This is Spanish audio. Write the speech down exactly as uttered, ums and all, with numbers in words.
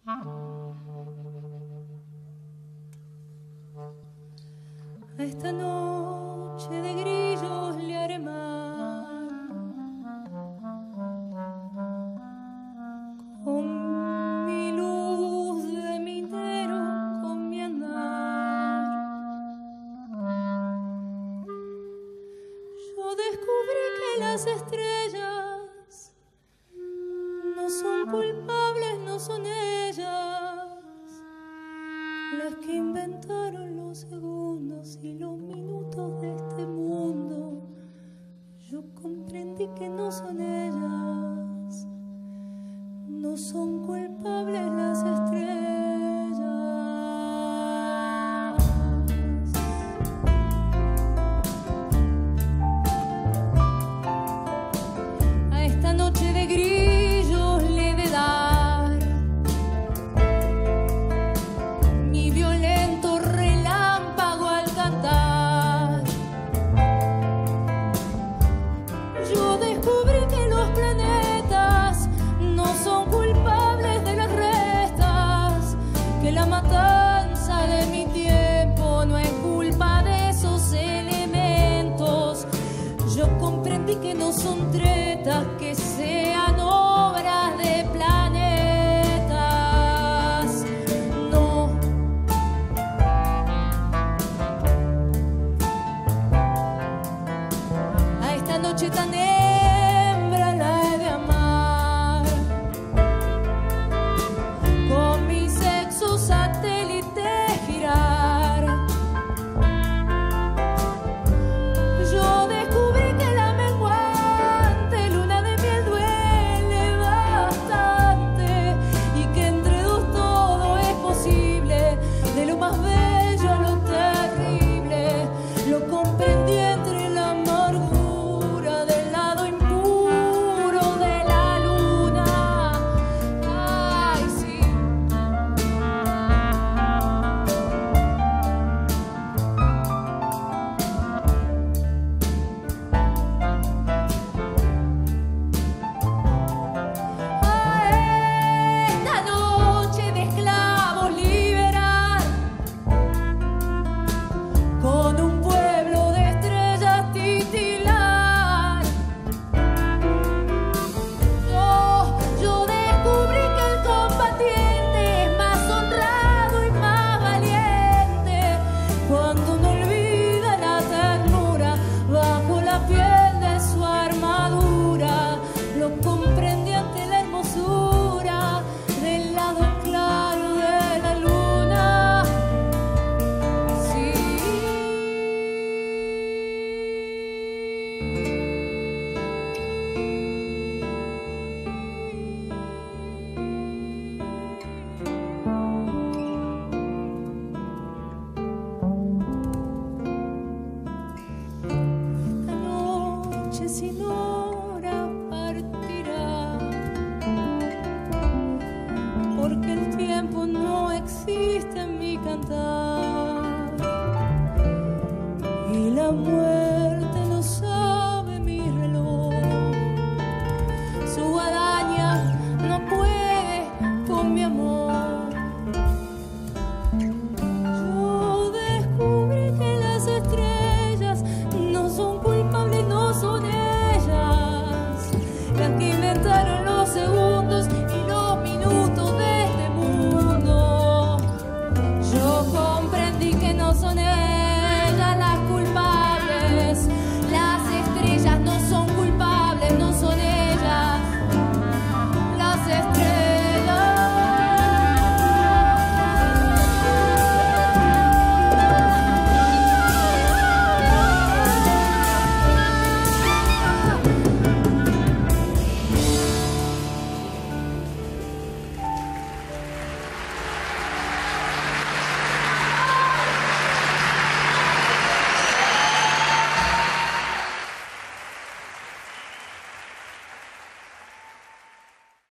A esta noche de grillos le haré mal con mi luz de minero, con mi andar. Yo descubrí que las estrellas no son culpables, no son ellas las que inventaron los segundos y los minutos de este mundo. Yo comprendí que no son ellas, no son culpables las estrellas. A esta noche de grillos le he de dar mi violento relámpago al cantar. Yo descubrí que los planetas no son culpables de las restas, que la matanza de mi tiempo no es culpa de esos elementos. Yo comprendí que no son tretas, que sean obras de planetas. No. A esta noche tan hembra la he de amar con mi sexo satélite girar. Yo descubrí que la menguante luna de miel duele bastante y que entre dos todo es posible, de lo más bello a lo terrible. Lo comprendí entre la amargura del lado impuro de la luna. Ay, sí. A esta noche de esclavos liberar con un pueblo de estrellas titilar. Yo, yo descubrí que el combatiente es más honrado y más valiente cuando no olvida la ternura bajo la piel de su armadura. Lo comprendí ante la hermosura del lado claro de la luna. Sí. Esta noche sin hora partirá, porque el tiempo no existe en mi cantar y la muerte